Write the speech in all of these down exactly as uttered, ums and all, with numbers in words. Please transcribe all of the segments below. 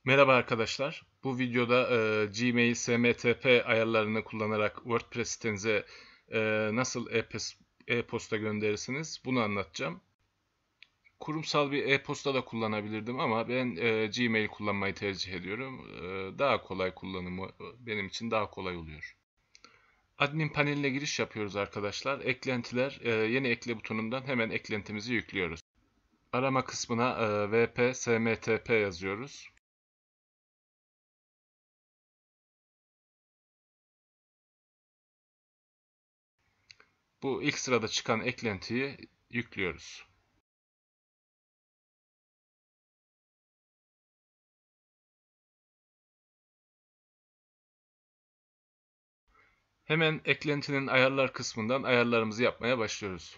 Merhaba arkadaşlar. Bu videoda e, Gmail S M T P ayarlarını kullanarak WordPress sitenize e, nasıl e-pos- e-posta gönderirsiniz bunu anlatacağım. Kurumsal bir e-posta da kullanabilirdim ama ben e, Gmail kullanmayı tercih ediyorum. E, daha kolay kullanımı e, benim için daha kolay oluyor. Admin paneline giriş yapıyoruz arkadaşlar. Eklentiler, e, yeni ekle butonundan hemen eklentimizi yüklüyoruz. Arama kısmına e, V P S M T P yazıyoruz. Bu ilk sırada çıkan eklentiyi yüklüyoruz. Hemen eklentinin ayarlar kısmından ayarlarımızı yapmaya başlıyoruz.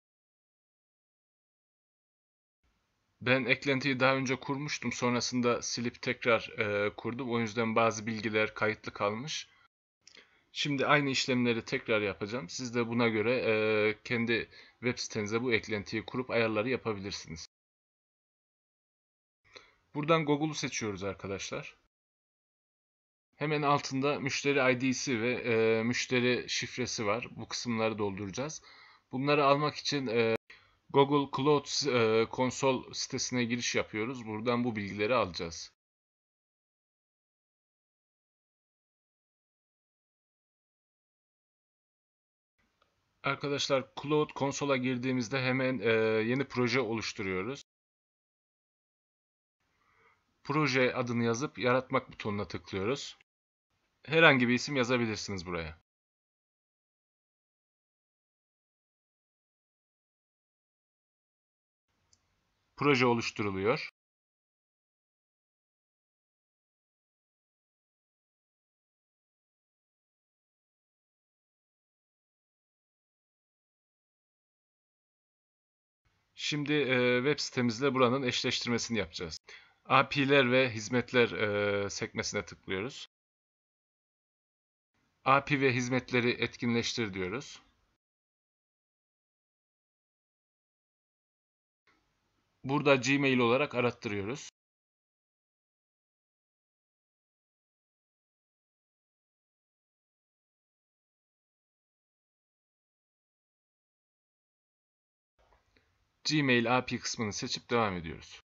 Ben eklentiyi daha önce kurmuştum. Sonrasında silip tekrar e, kurdum. O yüzden bazı bilgiler kayıtlı kalmış. Şimdi aynı işlemleri tekrar yapacağım. Siz de buna göre e, kendi web sitenize bu eklentiyi kurup ayarları yapabilirsiniz. Buradan Google'u seçiyoruz arkadaşlar. Hemen altında müşteri I D'si ve e, müşteri şifresi var. Bu kısımları dolduracağız. Bunları almak için e, Google Cloud e, konsol sitesine giriş yapıyoruz. Buradan bu bilgileri alacağız. Arkadaşlar Cloud konsola girdiğimizde hemen e, yeni proje oluşturuyoruz. Proje adını yazıp yaratmak butonuna tıklıyoruz. Herhangi bir isim yazabilirsiniz buraya. Proje oluşturuluyor. Şimdi e, web sitemizle buranın eşleştirmesini yapacağız. A P I'ler ve hizmetler e, sekmesine tıklıyoruz. A P I ve hizmetleri etkinleştir diyoruz. Burada Gmail olarak arattırıyoruz. Gmail A P I kısmını seçip devam ediyoruz.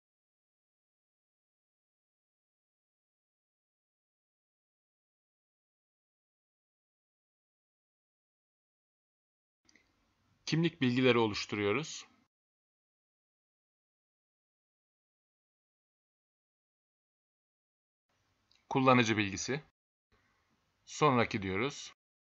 Kimlik bilgileri oluşturuyoruz. Kullanıcı bilgisi. Sonraki diyoruz.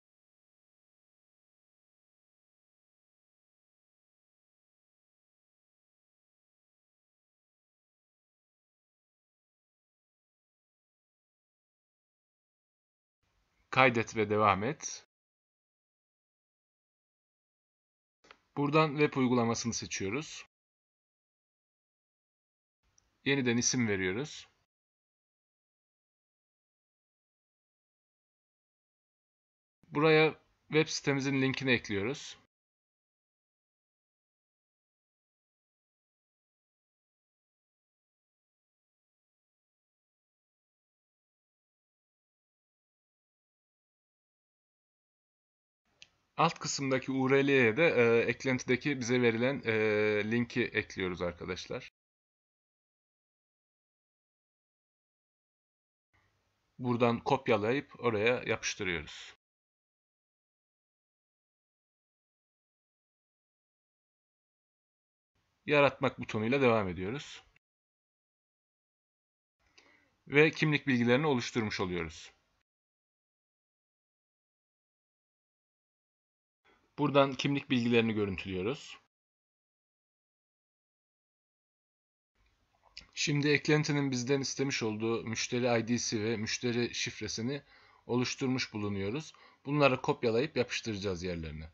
Kaydet ve devam et. Buradan web uygulamasını seçiyoruz. Yeniden isim veriyoruz. Buraya web sitemizin linkini ekliyoruz. Alt kısımdaki U R L'ye de e, eklentideki bize verilen e, linki ekliyoruz arkadaşlar. Buradan kopyalayıp oraya yapıştırıyoruz. Yaratmak butonuyla devam ediyoruz. Ve kimlik bilgilerini oluşturmuş oluyoruz. Buradan kimlik bilgilerini görüntülüyoruz. Şimdi eklentinin bizden istemiş olduğu müşteri I D'si ve müşteri şifresini oluşturmuş bulunuyoruz. Bunları kopyalayıp yapıştıracağız yerlerine.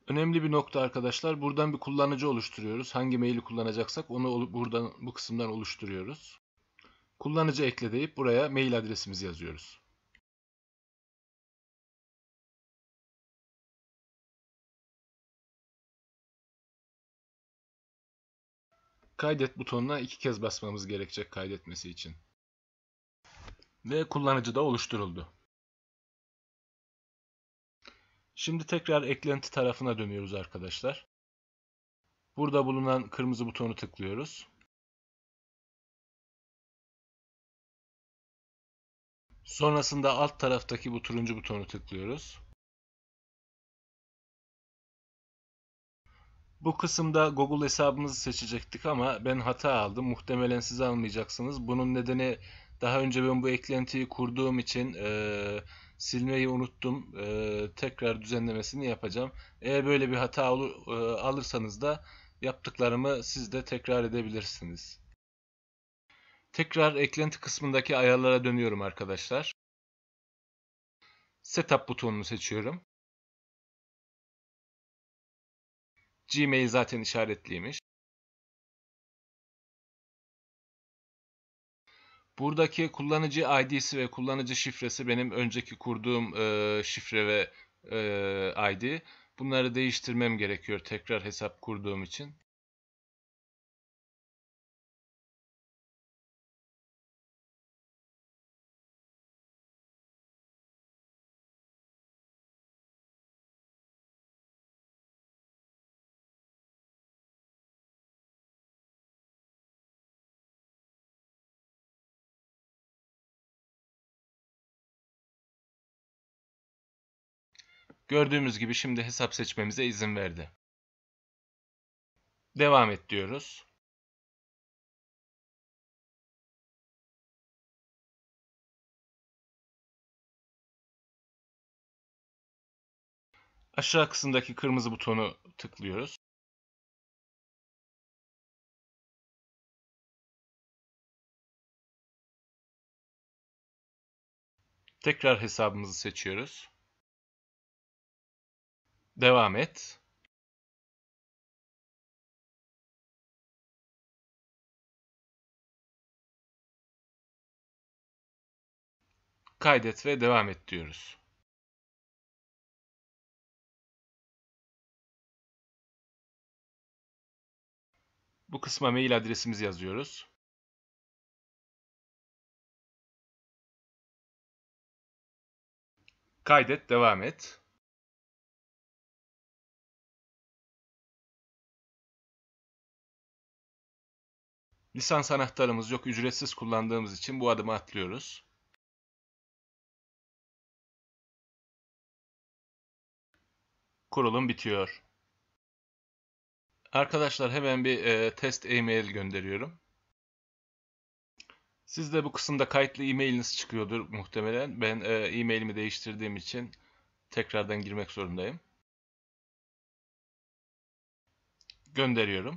Önemli bir nokta arkadaşlar. Buradan bir kullanıcı oluşturuyoruz. Hangi maili kullanacaksak onu buradan bu kısımdan oluşturuyoruz. Kullanıcı ekle deyip buraya mail adresimizi yazıyoruz. Kaydet butonuna iki kez basmamız gerekecek kaydetmesi için. Ve kullanıcı da oluşturuldu. Şimdi tekrar eklenti tarafına dönüyoruz arkadaşlar. Burada bulunan kırmızı butonu tıklıyoruz. Sonrasında alt taraftaki bu turuncu butonu tıklıyoruz. Bu kısımda Google hesabımızı seçecektik ama ben hata aldım. Muhtemelen siz almayacaksınız. Bunun nedeni daha önce ben bu eklentiyi kurduğum için e, silmeyi unuttum. E, tekrar düzenlemesini yapacağım. Eğer böyle bir hata olur, e, alırsanız da yaptıklarımı siz de tekrar edebilirsiniz. Tekrar eklenti kısmındaki ayarlara dönüyorum arkadaşlar. Setup butonunu seçiyorum. Gmail zaten işaretliymiş. Buradaki kullanıcı I D'si ve kullanıcı şifresi benim önceki kurduğum e, şifre ve e, I D. Bunları değiştirmem gerekiyor tekrar hesap kurduğum için. Gördüğümüz gibi şimdi hesap seçmemize izin verdi. Devam et diyoruz. Aşağı kısımdaki kırmızı butonu tıklıyoruz. Tekrar hesabımızı seçiyoruz. Devam et. Kaydet ve devam et diyoruz. Bu kısma mail adresimizi yazıyoruz. Kaydet, devam et. Lisans anahtarımız yok, ücretsiz kullandığımız için bu adımı atlıyoruz. Kurulum bitiyor. Arkadaşlar hemen bir e, test e-mail gönderiyorum. Sizde bu kısımda kayıtlı e-mailiniz çıkıyordur muhtemelen. Ben e, e-mailimi değiştirdiğim için tekrardan girmek zorundayım. Gönderiyorum.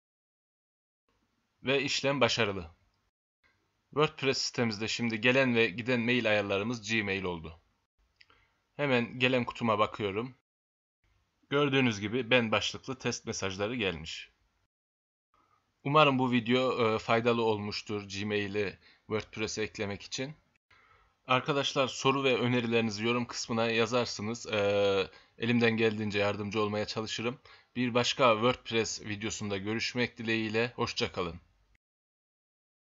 Ve işlem başarılı. WordPress sitemizde şimdi gelen ve giden mail ayarlarımız Gmail oldu. Hemen gelen kutuma bakıyorum. Gördüğünüz gibi ben başlıklı test mesajları gelmiş. Umarım bu video e, faydalı olmuştur Gmail'i WordPress'e eklemek için. Arkadaşlar soru ve önerilerinizi yorum kısmına yazarsınız. E, elimden geldiğince yardımcı olmaya çalışırım. Bir başka WordPress videosunda görüşmek dileğiyle. Hoşça kalın.